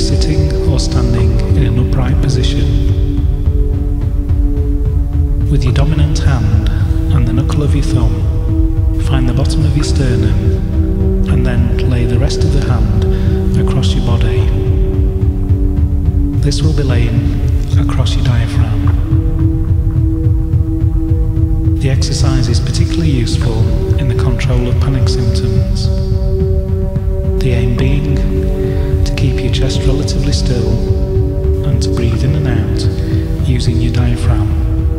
sitting or standing in an upright position. With your dominant hand and the knuckle of your thumb, find the bottom of your sternum and then lay the rest of the hand across your body. This will be laying across your diaphragm. The exercise is particularly useful in the control of panic symptoms. The aim being to keep your chest relatively still and to breathe in and out using your diaphragm.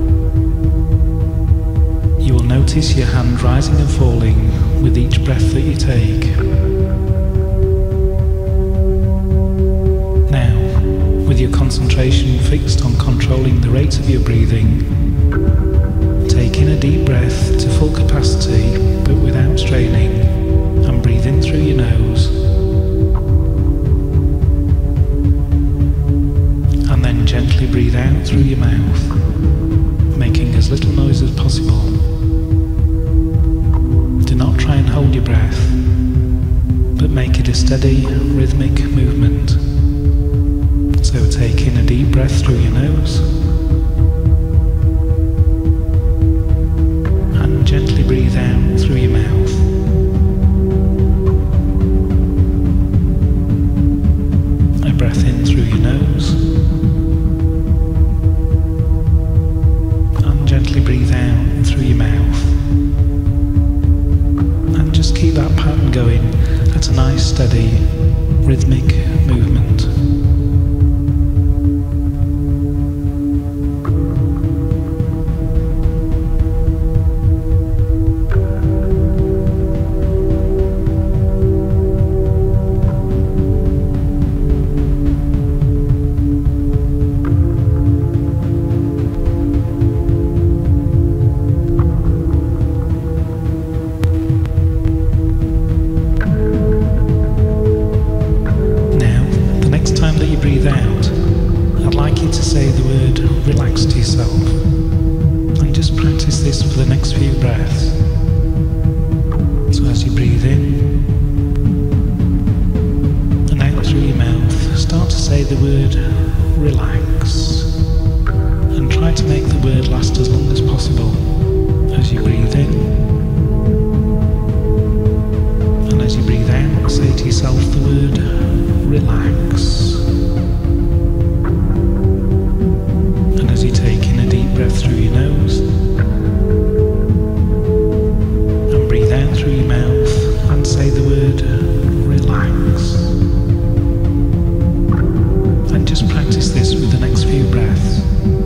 You will notice your hand rising and falling with each breath that you take. Now, with your concentration fixed on controlling the rate of your breathing, take in a deep breath to full capacity but without straining, and breathe in through your nose. And then gently breathe out through your mouth, making as little noise as possible. Do not try and hold your breath, but make it a steady, rhythmic movement. So take in a deep breath through your nose, and gently breathe out through your mouth. A breath in through your nose, and gently breathe out through your mouth. And just keep that pattern going at a nice, steady, rhythmic movement. Breathe out, I'd like you to say the word relax to yourself, and just practice this for the next few breaths. So as you breathe in and out through your mouth, start to say the word relax, and try to make the word last as long as possible as you breathe in. And as you breathe out, say to yourself the word relax. As you take in a deep breath through your nose and breathe out through your mouth and say the word relax. And just practice this with the next few breaths.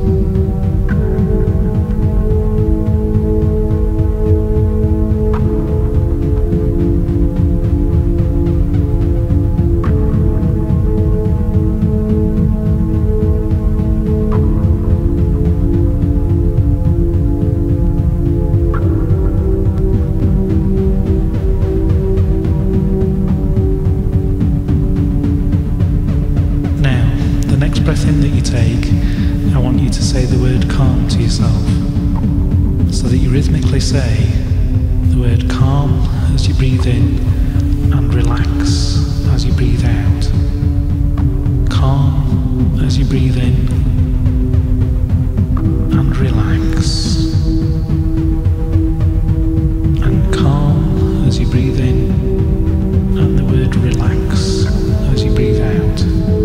Breath in that you take, I want you to say the word calm to yourself, so that you rhythmically say the word calm as you breathe in and relax as you breathe out. Calm as you breathe in and relax. And calm as you breathe in and the word relax as you breathe out.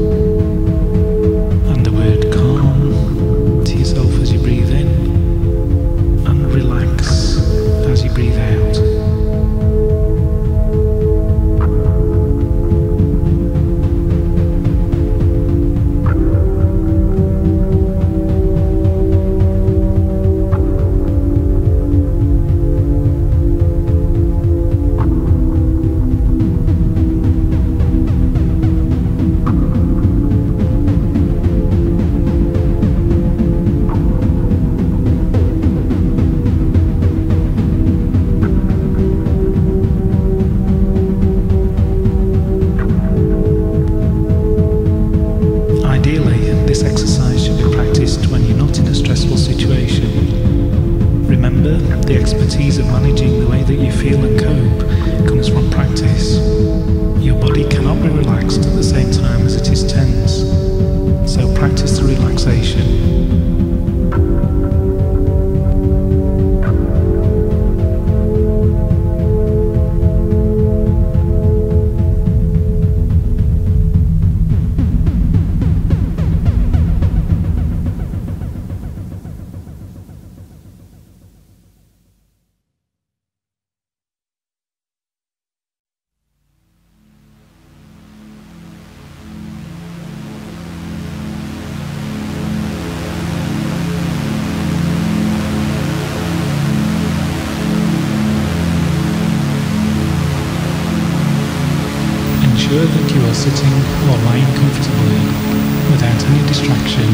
As you breathe in and relax as you breathe out. you're sitting or lying comfortably without any distraction,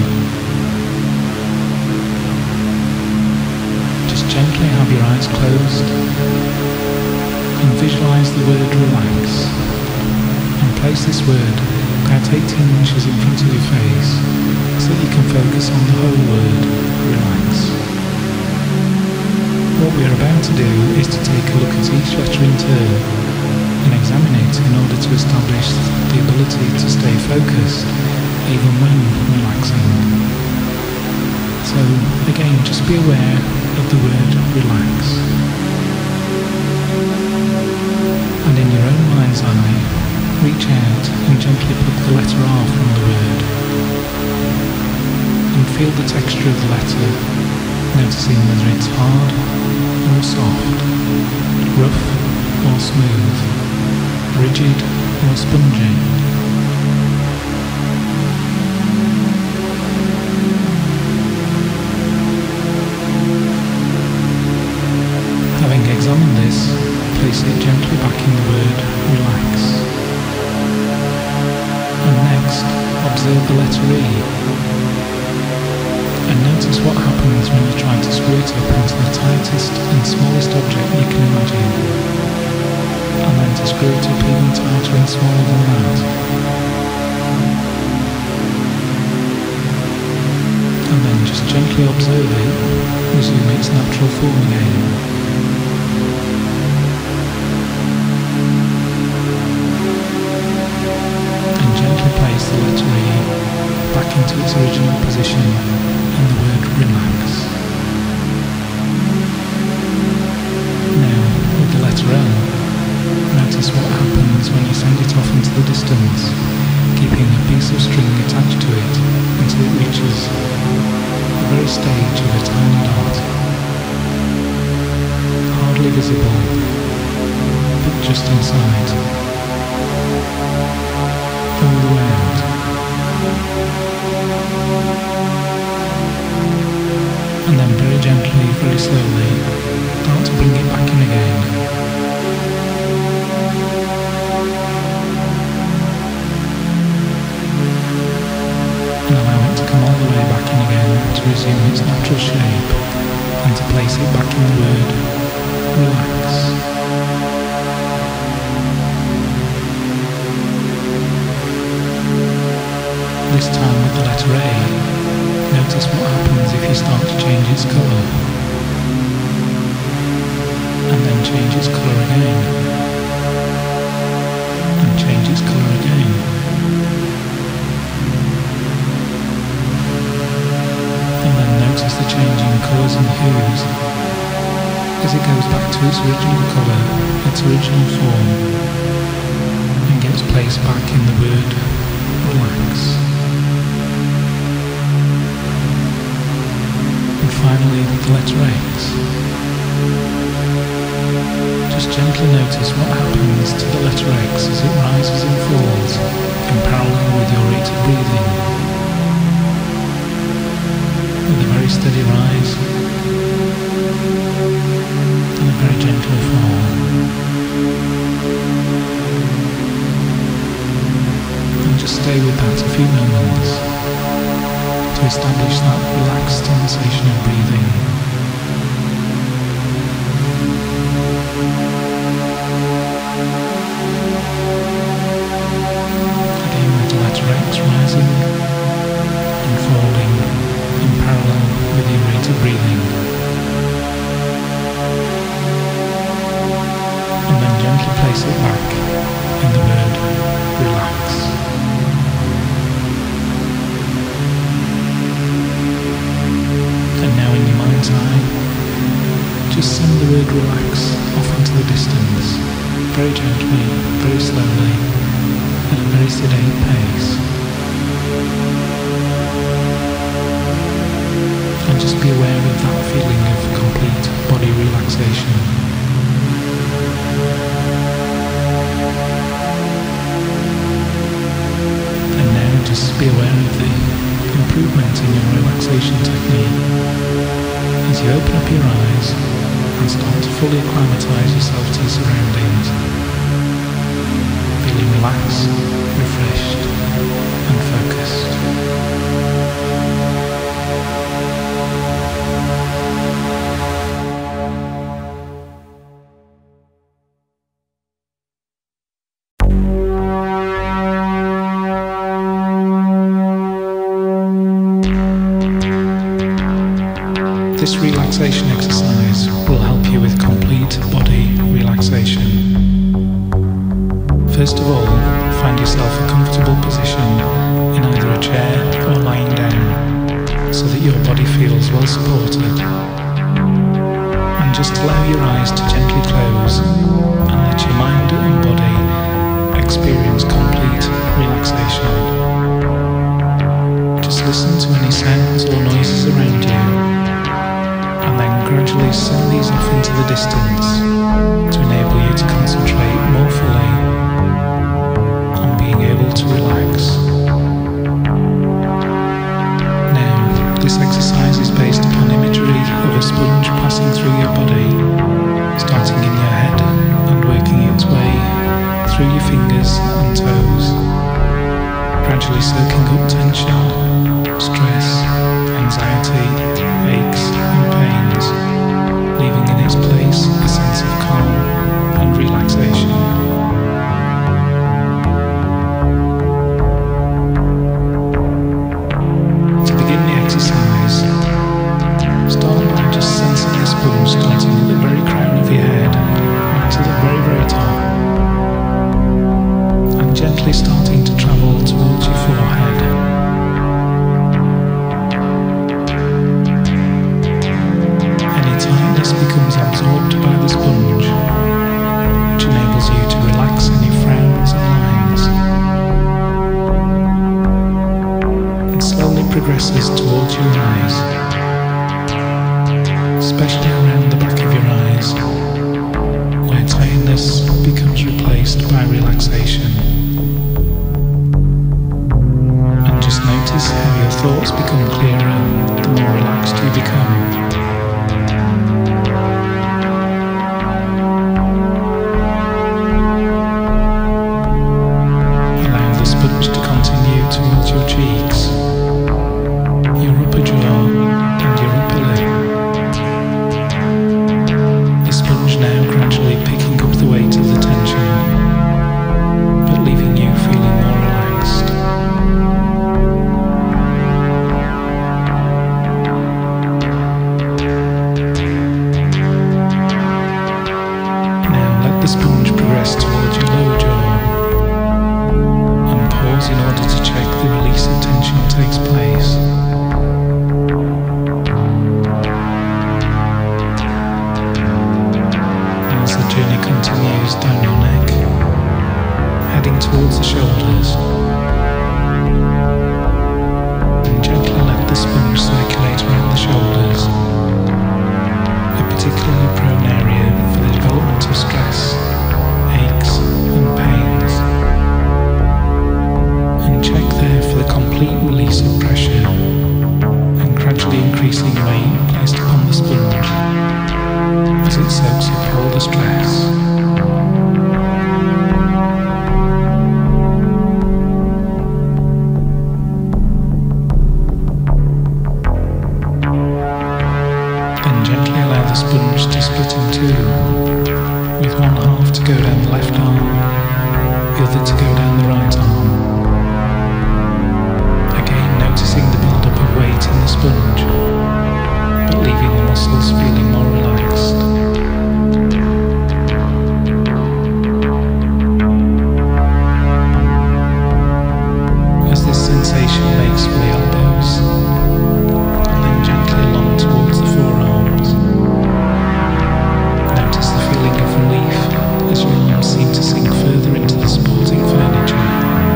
just gently have your eyes closed and visualize the word relax, and place this word about 18 inches in front of your face so that you can focus on the whole word relax. What we are about to do is to take a look at each letter in turn and examine it in order to establish the ability to stay focused even when relaxing. So again, just be aware of the word relax. And in your own mind's eye, reach out and gently pluck the letter R from the word. And feel the texture of the letter, noticing whether it's hard or soft, rough or smooth, rigid or spongy. Having examined this, place it gently back in the word relax. And next, observe the letter E. And notice what happens when you try to screw it up into the tightest and smallest object you can imagine. And then to screw it up even tighter and smaller than that. And then just gently observe it, resume its natural form again. Place the letter E back into its original position in the word relax. Now, with the letter L, notice what happens when you send it off into the distance, keeping a piece of string attached to it until it reaches the very stage of a tiny dot. Hardly visible, but just in sight. All the way out. And then very gently, very slowly, start to bring it back in again. And allow it to come all the way back in again to resume its natural shape and to place it back in the word relax. This time with the letter A, notice what happens if you start to change its colour. And then change its colour again. And change its colour again. And then notice the changing colours and hues as it goes back to its original colour, its original form, and gets placed back in the word relax. Finally, the letter X. Just gently notice what happens to the letter X as it rises and falls in parallel with your rate of breathing. With a very steady rise and a very gentle fall. And just stay with that a few moments to establish that relaxed sensation of breathing. Again with the letter X rising and falling in parallel with your rate of breathing. And then gently place it back in the word relax. And now in your mind's eye, just send the word relax off into the distance, very gently, very slowly, at a very sedate pace. And just be aware of that feeling of complete body relaxation. And now just be aware of the improvement in your relaxation technique as you open up your eyes and start to fully acclimatise yourself to your surroundings, feeling feeling relaxed, refreshed, and focused. This relaxation exercise will help you with complete body relaxation. First of all, find yourself a comfortable position in either a chair or lying down so that your body feels well supported. And just allow your eyes to gently close and let your mind and body experience complete relaxation. Just listen to any sounds or noises around you, and then gradually send these off into the distance to enable you to concentrate more fully on being able to relax. Now, this exercise is based upon imagery of a sponge passing through your body, starting in your head and working its way through your fingers and toes, gradually soaking up tension, stress, anxiety, aches and pains, leaving in its place a sense of calm and relaxation. To begin the exercise, start by just sensing the sponge starting at the very crown of your head right to the very, very top, and gently starting to travel towards your forehead. This becomes absorbed by the sponge, which enables you to relax any frowns and lines, and slowly progresses towards your eyes, especially around the back of your eyes, where tiredness becomes replaced by relaxation. And just notice how your thoughts become clearer the more relaxed you become. Towards your cheeks, your upper jaw and your upper lip. The sponge now gradually picking up the weight of the tension, but leaving you feeling more relaxed. Now let the sponge progress towards your lower jaw, in order to check the release of tension takes place. And as the journey continues down your neck, heading towards the shoulders, and gently let the sponge circulate around the shoulders, a particularly prone area for the development of stress, aches and pains. Check there for the complete release of pressure and gradually increasing weight placed upon the sponge as it soaks up all the stress. Then gently allow the sponge to split in two, with one half to go down the left arm, the other to go down the right arm. Noticing the build-up of weight in the sponge, but leaving the muscles feeling more relaxed. As this sensation makes for the elbows, and then gently along towards the forearms, notice the feeling of relief as your arms seem to sink further into the supporting furniture.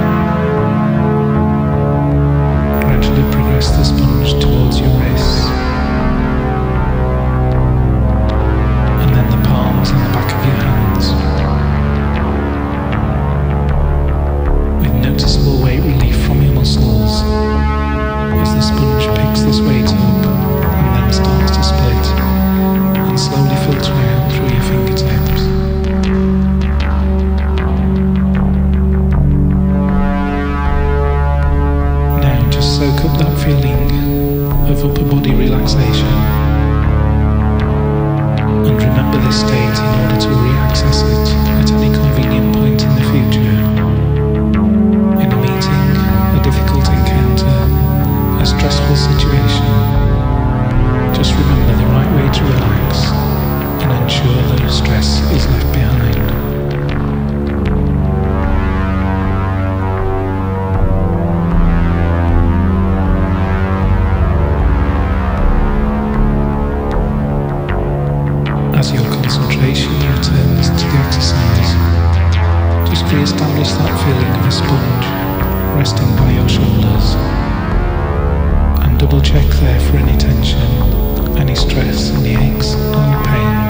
your shoulders, and double check there for any tension, any stress, any aches, any pains,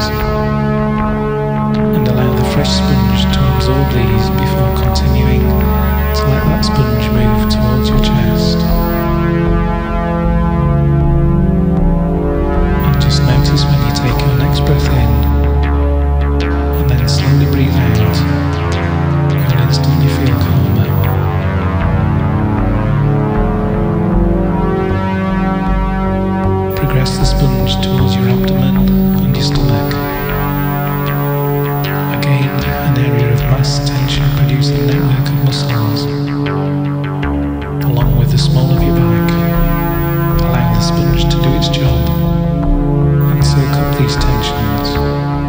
and allow the fresh sponge to absorb these before continuing to let that sponge move towards your chest. And just notice when you take your next breath in, and then slowly breathe out, you'll instantly feel calmer. Progress the sponge towards your abdomen and your stomach. Again, an area of mass tension producing network of muscles. Along with the small of your back, allow the sponge to do its job and soak up these tensions.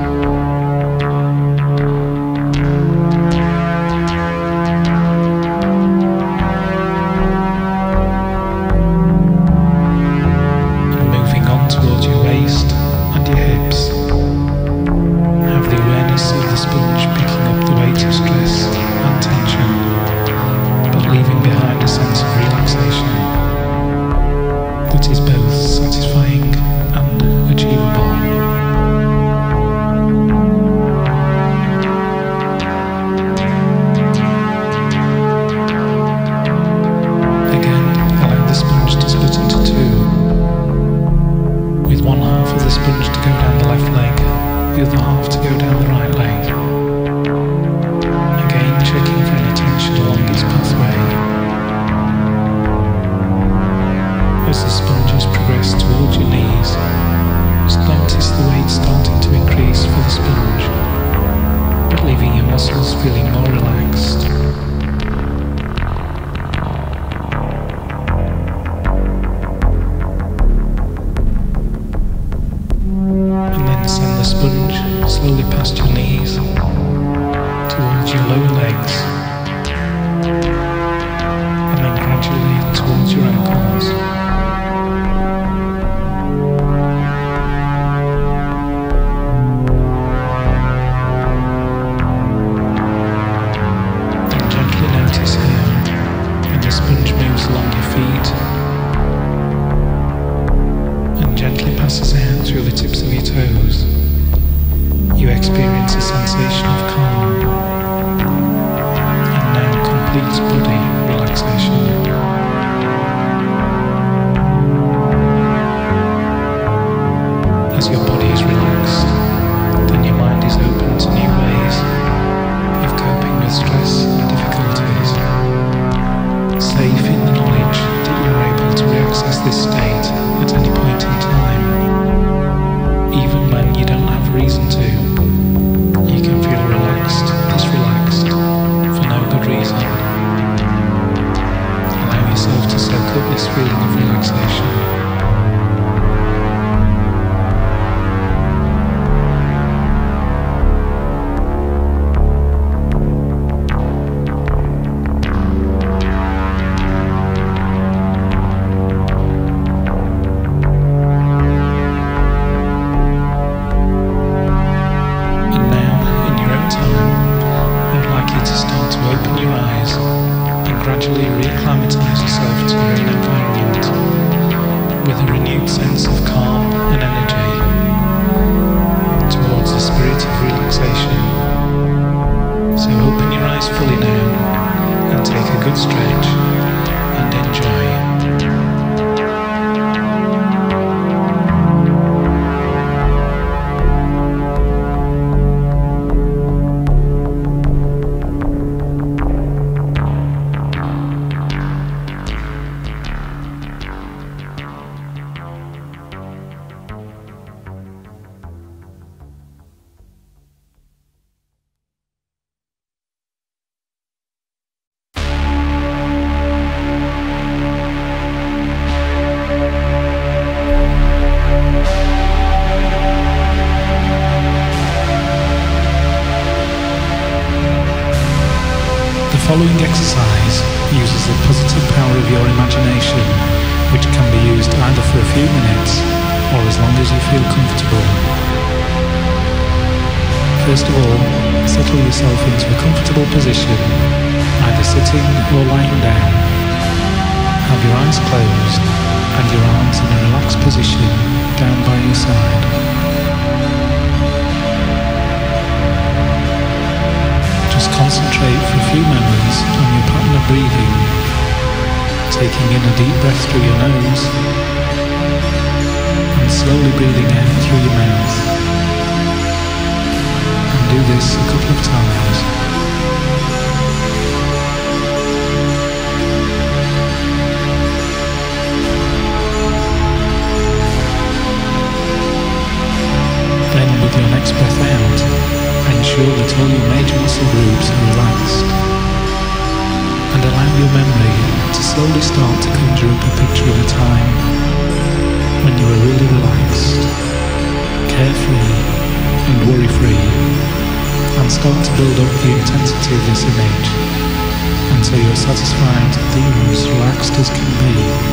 following exercise uses the positive power of your imagination, which can be used either for a few minutes or as long as you feel comfortable. First of all, settle yourself into a comfortable position, either sitting or lying down. your eyes closed and your arms in a relaxed position down by your side. Just concentrate for a few moments on your pattern of breathing, taking in a deep breath through your nose and slowly breathing out through your mouth. And do this a couple of times. Then with your next breath out, ensure that all your major muscle groups are relaxed, and allow your memory to slowly start to conjure up a picture of a time when you were really relaxed, carefree and worry-free, and start to build up the intensity of this image until you're satisfied that you're as relaxed as can be.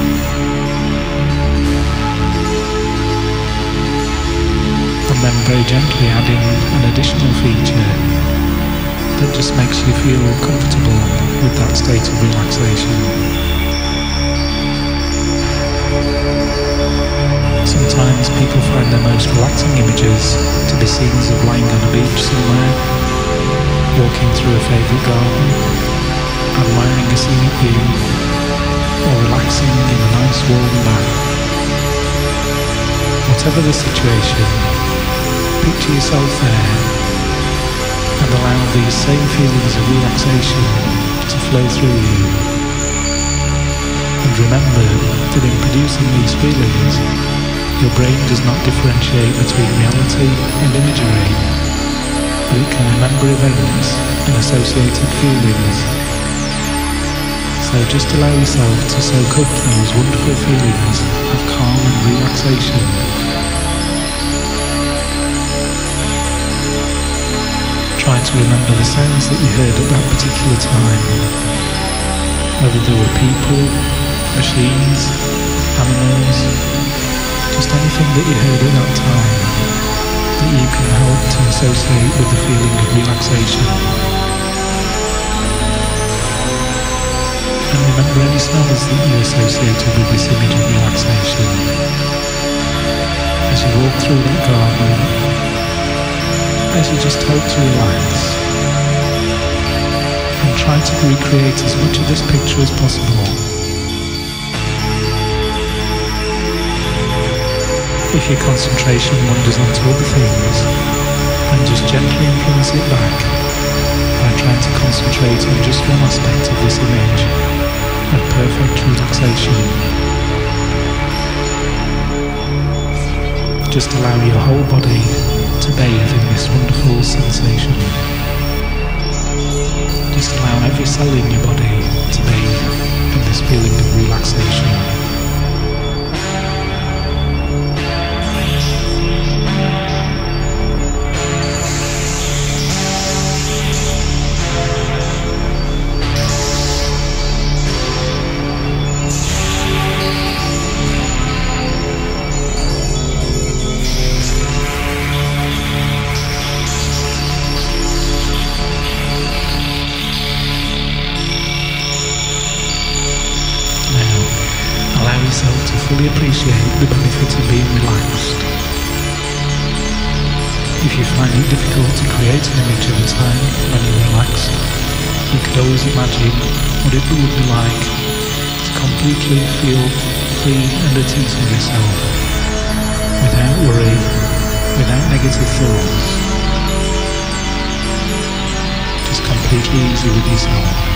And then very gently add in an additional feature that just makes you feel comfortable with that state of relaxation. Sometimes people find their most relaxing images to be scenes of lying on a beach somewhere, walking through a favourite garden, admiring a scenic view, or relaxing in a nice warm bath. Whatever the situation, picture yourself there and allow these same feelings of relaxation to flow through you. And remember that in producing these feelings, your brain does not differentiate between reality and imagery, but it can remember events and associated feelings. So just allow yourself to soak up those wonderful feelings of calm and relaxation. Try to remember the sounds that you heard at that particular time, whether there were people, machines, animals, just anything that you heard at that time that you can help to associate with the feeling of relaxation. And remember any smells that you associated with this image of relaxation. As you walk through that garden, as you just help to relax, and try to recreate as much of this picture as possible. If your concentration wanders onto other things, then just gently influence it back by trying to concentrate on just one aspect of this image of perfect relaxation. Just allow your whole body to bathe in this wonderful sensation. Just allow every cell in your body to bathe in this feeling of relaxation. To fully appreciate the benefit of being relaxed. If you find it difficult to create an image of a time when you're relaxed, you could always imagine what it would be like to completely feel free and at ease with yourself, without worry, without negative thoughts, just completely easy with yourself.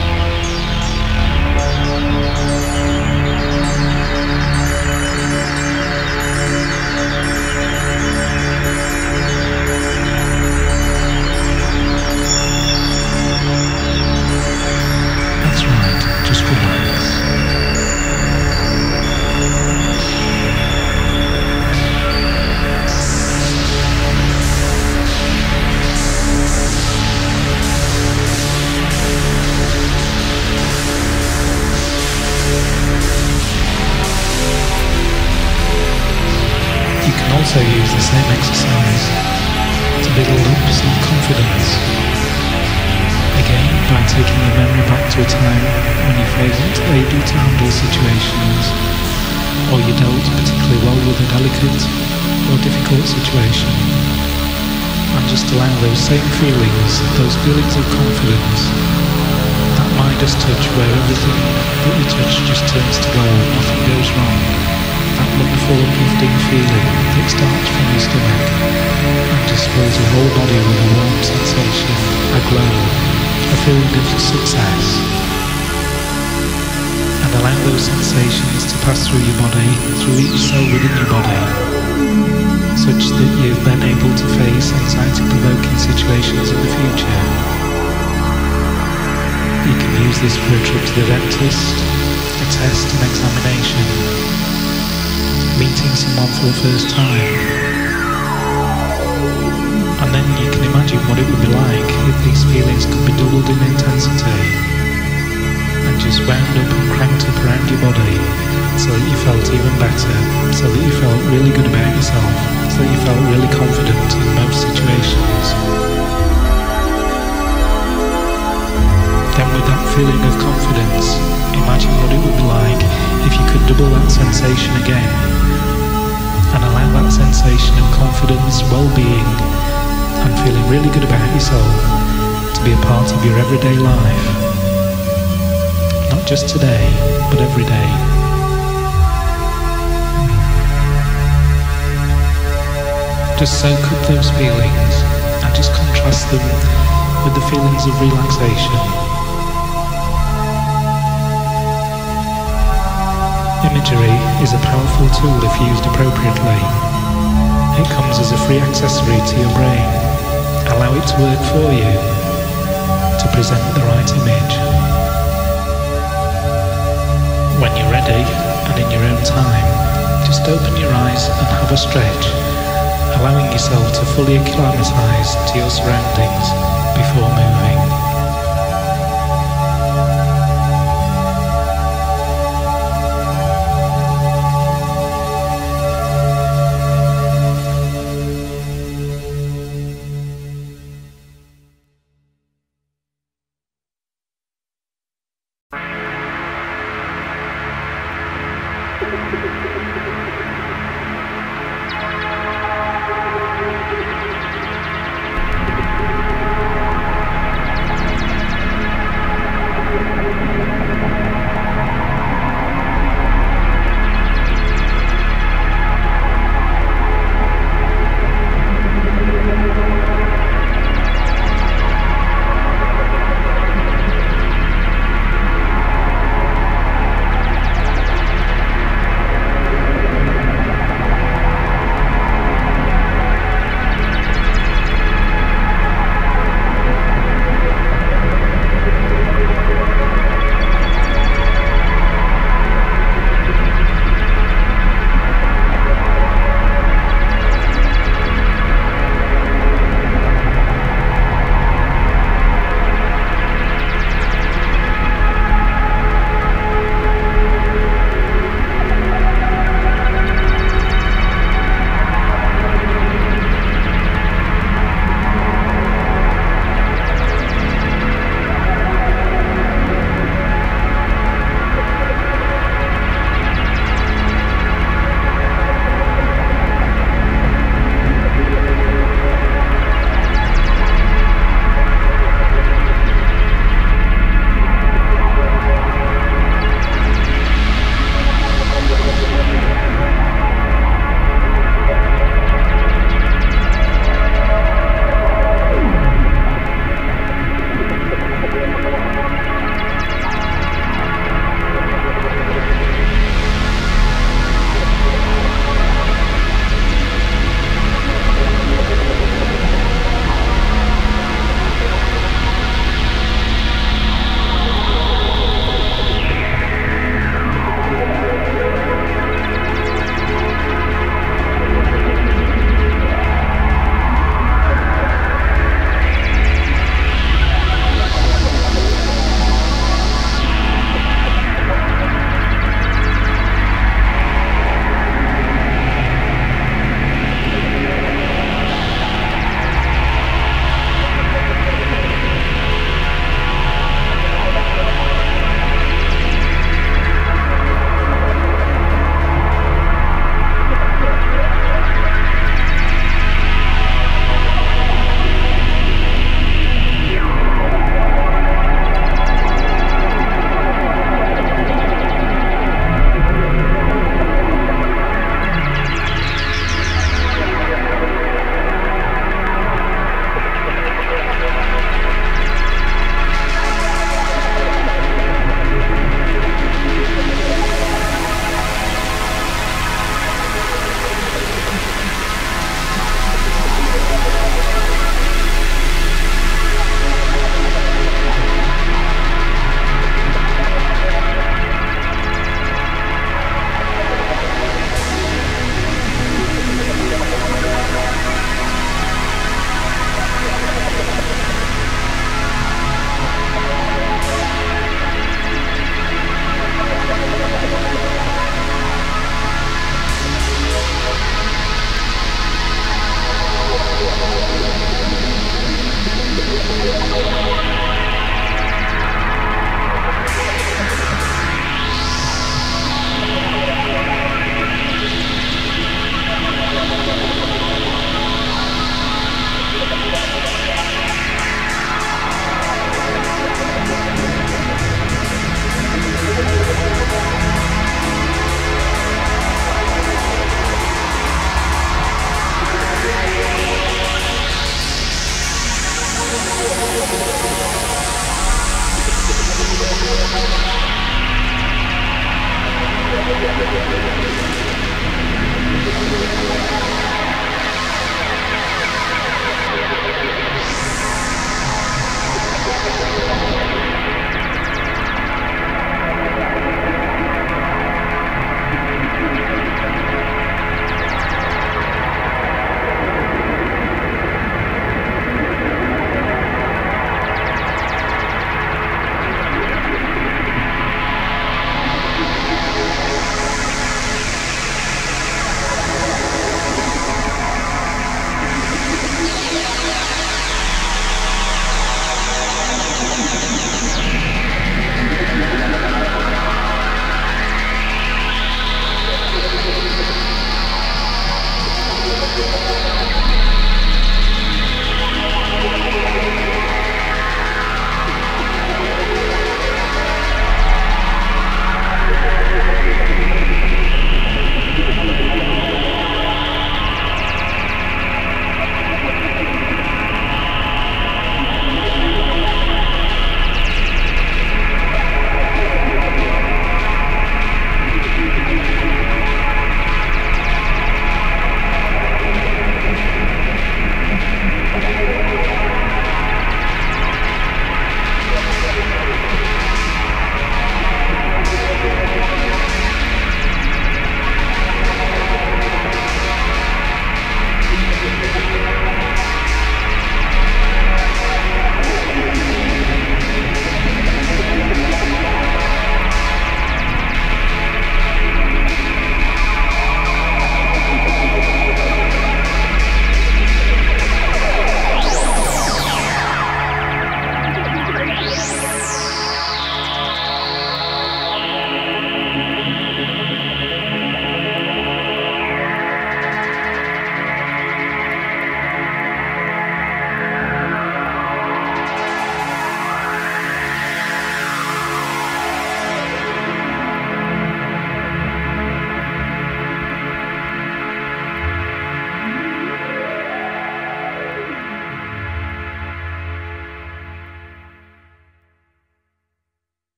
Also use the same exercise to build up some confidence, again by taking your memory back to a time when you felt able to handle situations, or you dealt particularly well with a delicate or difficult situation. And just allow those same feelings, those feelings of confidence, that Midas touch where everything that you touch just turns to gold, nothing goes wrong, that wonderful uplifting feeling that starts from your stomach and just fills your whole body with a warm sensation, a glow, a feeling of success. And allow those sensations to pass through your body, through each cell within your body, such that you're then able to face anxiety-provoking situations in the future. You can use this for a trip to the dentist, a test, an examination, meeting someone for the first time. And then you can imagine what it would be like if these feelings could be doubled in intensity and just wound up and cranked up around your body so that you felt even better, so that you felt really good about yourself, so that you felt really confident in most situations. Then with that feeling of confidence, imagine what it would be like if you could double that sensation again and allow that sensation of confidence, well-being and feeling really good about yourself to be a part of your everyday life. Not just today, but every day. Just soak up those feelings and just contrast them with the feelings of relaxation. Imagery is a powerful tool if used appropriately. It comes as a free accessory to your brain. Allow it to work for you to present the right image. When you're ready and in your own time, just open your eyes and have a stretch, allowing yourself to fully acclimatise to your surroundings before moving.